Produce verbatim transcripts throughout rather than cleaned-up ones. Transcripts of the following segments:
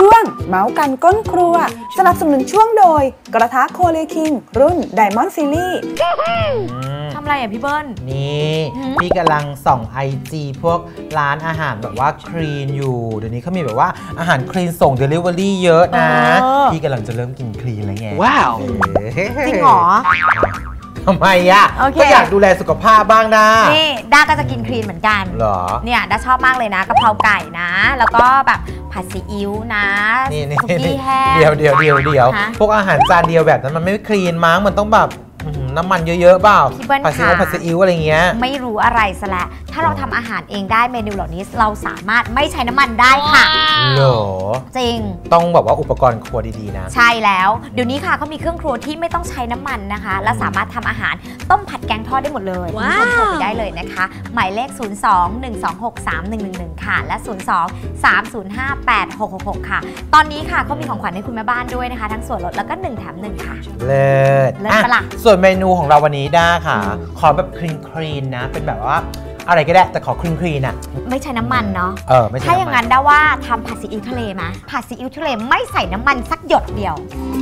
ช่วงเมาส์กันก้นครัวสนับสนุนช่วงโดยกระทะโคเลคิงรุ่น Diamond Series ทำอะไรอ่ะพี่เบิ้ลนี่พี่กำลังส่องไอจีพวกร้านอาหารแบบว่าคลีนอยู่เดี๋ยวนี้เขามีแบบว่าอาหารคลีนส่ง Delivery เยอะนะพี่กำลังจะเริ่มกินคลีนแล้วไงว้าวจริงเหรอทำไมอ่ะก็อยากดูแลสุขภาพบ้างนะนี่ด้าก็จะกินคลีนเหมือนกันเหรอเนี่ยด้าชอบมากเลยนะกะเพราไก่นะแล้วก็แบบผัดซีอิ๊วนะสุกี้แห้งเดี๋ยวเดี๋ยวเดี๋ยวเดี๋ยวพวกอาหารจานเดียวแบบนั้นมันไม่คลีนมั้งมันต้องแบบน้ำมันเยอะๆเปล่าผัดซีอิ๊วผัดซีอิ๊วอะไรเงี้ยไม่รู้อะไรซะแล้วถ้าเราทำอาหารเองได้เมนูเหล่านี้เราสามารถไม่ใช้น้ำมันได้ค่ะเหรอจริงต้องแบบว่าอุปกรณ์ครัวดีๆนะใช่แล้วเดี๋ยวนี้ค่ะเขามีเครื่องครัวที่ไม่ต้องใช้น้ำมันนะคะและสามารถทำอาหารต้มผัดแกงทอดได้หมดเลยคุณผู้ชมโทรไปได้เลยนะคะหมายเลขศูนย์ สอง หนึ่ง สอง หก สาม หนึ่ง หนึ่ง หนึ่งค่ะและศูนย์ สอง สาม ศูนย์ ห้า แปด หก หก หกค่ะตอนนี้ค่ะเขามีของขวัญให้คุณแม่บ้านด้วยนะคะทั้งส่วนลดแล้วก็หนึ่งแถมหนึ่งค่ะเลิศเลิศปะล่ะส่วนเมนูของเราวันนี้ด้าค่ะขอแบบคลีนคลีนนะเป็นแบบว่าอะไรก็ได้แต่ขอคลีนคลีนอ่ะไม่ใช้น้ำมันเนาะเออไม่ใช่ถ้าอย่างนั้นได้ว่าทำผัดซีอิ๊วทะเลไหมผัดซีอิ๊วทะเลไม่ใส่น้ำมันสักหยดเดียว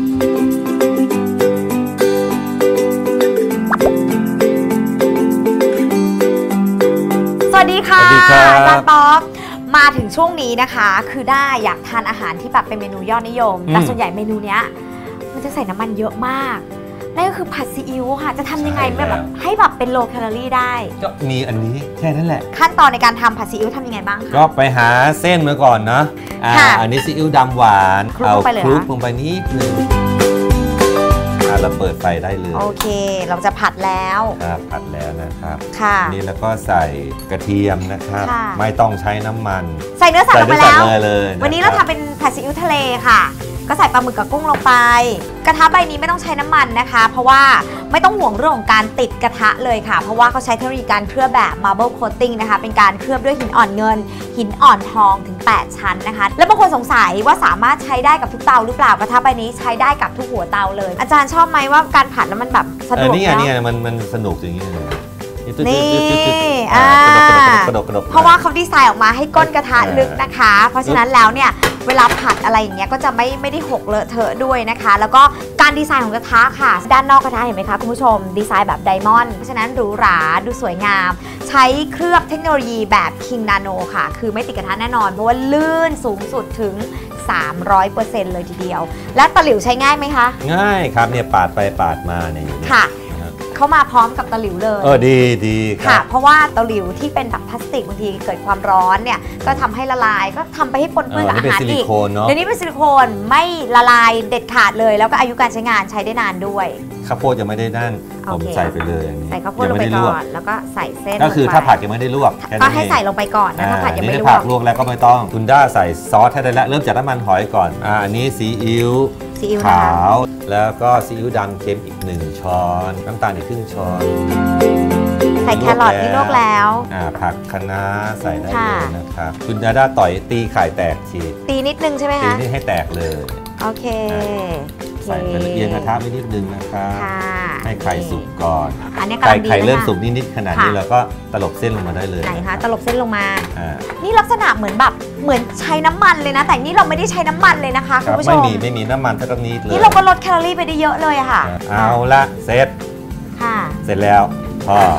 สวัสดีค่ะอาจารย์ป๊อกมาถึงช่วงนี้นะคะคือได้อยากทานอาหารที่แบบเป็นเมนูยอดนิยมแต่ส่วนใหญ่เมนูเนี้ยมันจะใส่น้ำมันเยอะมากนั่นก็คือผัดซีอิ๊วค่ะจะทำยังไงแบบให้แบบเป็นโลแคลอรี่ได้ก็มีอันนี้แค่นั้นแหละขั้นตอนในการทำผัดซีอิ๊วทำยังไงบ้างคะก็ไปหาเส้นมาก่อนนะอ่าอันนี้ซีอิ๊วดำหวานเอาคลุกลงไปนิดนึงเราเปิดไฟได้เลยโอเคเราจะผัดแล้วครับผัดแล้วนะครับค่ะนี่แล้วก็ใส่กระเทียมนะครับไม่ต้องใช้น้ำมันใส่เนื้อสัตว์ลงไปแล้วเลยวันนี้เราทำเป็นผัดซีอิ๊วทะเลค่ะก็ใส่ปลาหมึกกับกุ้งลงไปกระทะใบนี้ไม่ต้องใช้น้ำมันนะคะเพราะว่าไม่ต้องห่วงเรื่องของการติดกระทะเลยค่ะเพราะว่าเขาใช้เทคโนโลยีการเคลือบแบบ marble coating นะคะเป็นการเคลือบด้วยหินอ่อนเงินหินอ่อนทองถึงแปดชั้นนะคะแล้วบางคนสงสัยว่าสามารถใช้ได้กับทุกเตาหรือเปล่ากระทะใบนี้ใช้ได้กับทุกหัวเตาเลยอาจารย์ชอบไหมว่าการผัดแล้วมันแบบสะดวกนี่ไงนี่ไงมันมันสนุกอย่างนี้เลยนี่เพราะว่าเขาดีไซน์ออกมาให้ก้นกระทะลึกนะคะเพราะฉะนั้นแล้วเนี่ยเวลาผัดอะไรอย่างเงี้ยก็จะไม่ไม่ได้หกเลอะเทอะด้วยนะคะแล้วก็การดีไซน์ของกระทะค่ะด้านนอกกระทะเห็นไหมคะคุณผู้ชมดีไซน์แบบไดมอนด์เพราะฉะนั้นหรูหราดูสวยงามใช้เคลือบเทคโนโลยีแบบ King Nano ค่ะคือไม่ติดกระทะแน่นอนเพราะว่าลื่นสูงสุดถึง สามร้อยเปอร์เซ็นต์ เลยทีเดียวและตะหลิวใช้ง่ายไหมคะง่ายครับเนี่ยปาดไปปาดมาเนี่ยค่ะเขามาพร้อมกับตะหลิวเลยเออดีดีค่ะเพราะว่าตะหลิวที่เป็นแบบพลาสติกบางทีเกิดความร้อนเนี่ยก็ทำให้ละลายก็ทำไปให้ปนเปื้อนกับอาหารอีกเดี๋ยวนี้เป็นซิลิโคนไม่ละลายเด็ดขาดเลยแล้วก็อายุการใช้งานใช้ได้นานด้วยข้าวโพดยังไม่ได้ด้านผมใส่ไปเลยใส่ข้าวโพดลงไปก่อนแล้วก็ใส่เส้นก็คือถ้าผัดยังไม่ได้ลวกก็ให้ใส่ลงไปก่อนนะถ้าผัดยังไม่ลวกถ้าผัดลวกแล้วก็ไม่ต้องคุณด้าใส่ซอสให้ได้แล้วเริ่มจากน้ำมันหอยก่อนอ่าอันนี้ซีอิ๊วขาวแล้วก็ซีอิ๊วดำเค็มอีกหนึ่งช้อนน้ำตาลอีกครึ่งช้อนใส่แครอทที่ลวกแล้วอ่าผักคะน้าใส่ได้เลยนะครับคุณด้าต่อยตีไข่แตกทีตีนิดนึงใช่ไหมคะตีนี่ให้แตกเลยโอเคใส่เอียงกระทะไปนิดนึงนะครับให้ไข่สุกก่อนไข่ไข่เริ่มสุกนิดๆขนาดนี้แล้วก็ตลบเส้นลงมาได้เลยไหนคะตลบเส้นลงมานี่ลักษณะเหมือนแบบเหมือนใช้น้ำมันเลยนะแต่นี่เราไม่ได้ใช้น้ำมันเลยนะคะคุณผู้ชมไม่มีไม่มีน้ำมันสักนิดเลยนี่เราก็ลดแคลอรี่ไปได้เยอะเลยค่ะเอาละเสร็จค่ะเสร็จแล้วพอ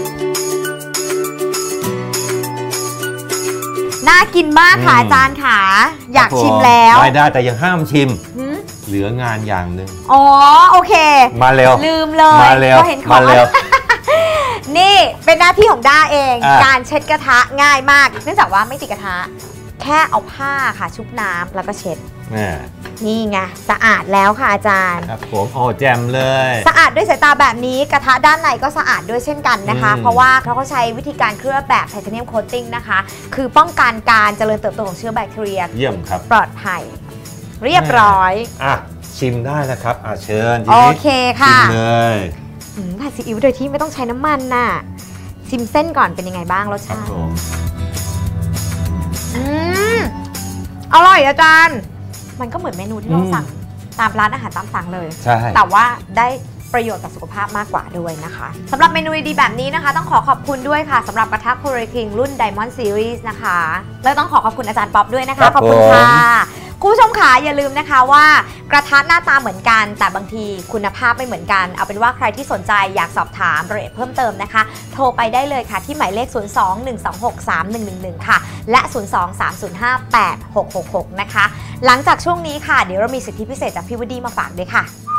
น่ากินมากค่ะอาจารย์ค่ะอยากชิมแล้วไม่ได้แต่ยังห้ามชิมเหลืองานอย่างหนึ่งอ๋อโอเคมาเร็วลืมเลยมาเร็วเห็นของนี่เป็นหน้าที่ของด้าเองการเช็ดกระทะง่ายมากเนื่องจากว่าไม่ติดกระทะแค่เอาผ้าค่ะชุบน้ำแล้วก็เช็ดนี่ไงสะอาดแล้วค่ะอาจารย์ครับผมโอ้แจมเลยสะอาดด้วยสายตาแบบนี้กระทะด้านในก็สะอาดด้วยเช่นกันนะคะเพราะว่าเขาก็ใช้วิธีการเคลือบแบบไทเทเนียมโคตติ้งนะคะคือป้องกันการเจริญเติบโตของเชื้อแบคทีเรียเยี่ยมครับปลอดภัยเรียบร้อยอ่ะชิมได้แล้วครับอ่ะเชิญโอเคค่ะชิมเลยผัดซีอิ๊วโดยที่ไม่ต้องใช้น้ำมันน่ะชิมเส้นก่อนเป็นยังไงบ้างรสชาติอืมอร่อยอาจารย์มันก็เหมือนเมนูที่เราสั่งตามร้านอาหารตามสั่งเลยใช่แต่ว่าได้ประโยชน์ต่อสุขภาพมากกว่าด้วยนะคะสำหรับเมนูดีแบบนี้นะคะต้องขอขอบคุณด้วยค่ะสำหรับกระทะโคเรคิงรุ่น Diamond Series นะคะแล้วต้องขอขอบคุณอาจารย์ป๊อปด้วยนะคะขอบคุณค่ะคุณผู้ชมค่ะอย่าลืมนะคะว่ากระทะหน้าตาเหมือนกันแต่บางทีคุณภาพไม่เหมือนกันเอาเป็นว่าใครที่สนใจอยากสอบถามรายละเอียดเพิ่มเติมนะคะโทรไปได้เลยค่ะที่หมายเลข ศูนย์ สอง หนึ่ง สอง หก สาม หนึ่ง หนึ่ง หนึ่ง ค่ะและ ศูนย์ สอง สาม ศูนย์ ห้า แปด หก หก หก นะคะหลังจากช่วงนี้ค่ะเดี๋ยวเรามีสิทธิพิเศษจากพี่วดีมาฝากด้วยค่ะ